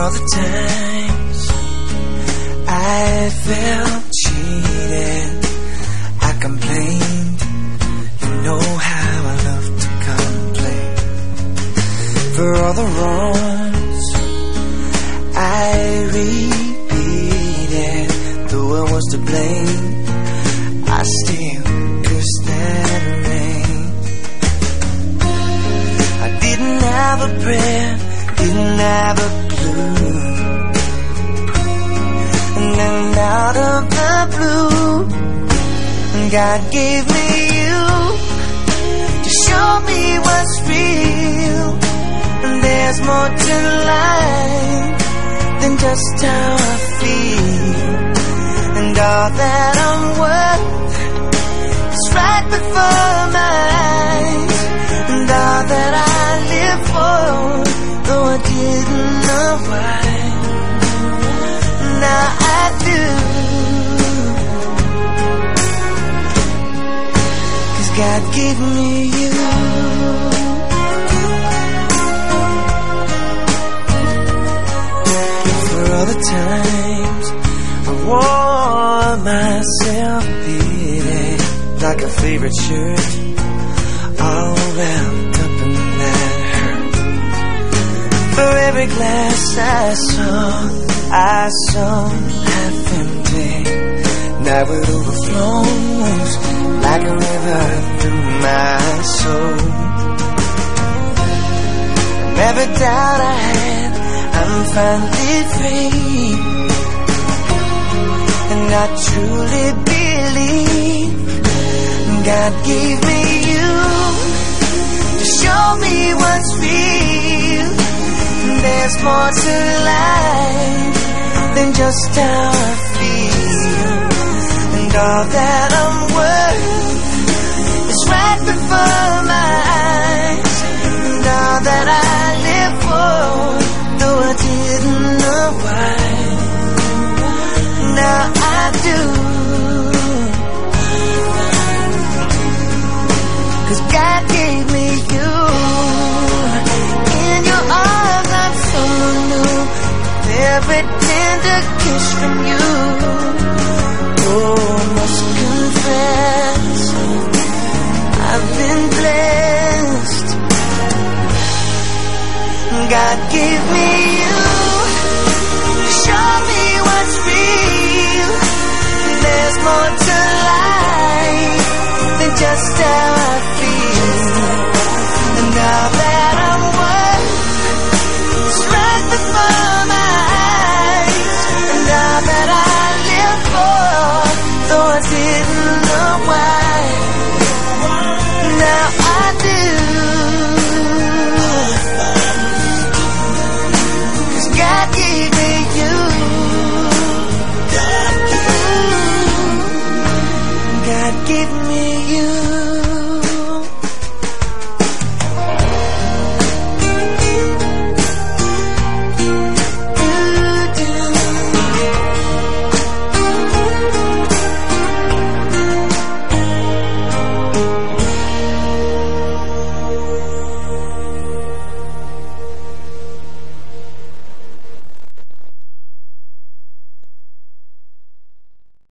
all the times I felt cheated, I complained. You know how I love to complain. For all the wrongs I repeated, though I was to blame, I still cursed that rain. I didn't have a prayer, didn't have a clue, and then out of the blue, God gave me you to show me what's real. And there's more to life than just how I feel. And all that I'm worth is right before my eyes. And all that I live for, though I didn't know why, now I do. 'Cause God gave me you. For all the times I wore myself beating like a favorite shirt, all wrapped up in that hurt. For every glass I saw half empty. Now it overflows like a river through my soul. And every doubt I had, I'm finally free. And I truly believe God gave me you to show me what's real. There's more to life than just how I feel. And all that I'm worth is right before my eyes. And all that I live for, though I didn't know why, now I do. 'Cause God gave me you. In your arms I'm so new, every tender kiss from you. Oh, must confess, I've been blessed. God gave me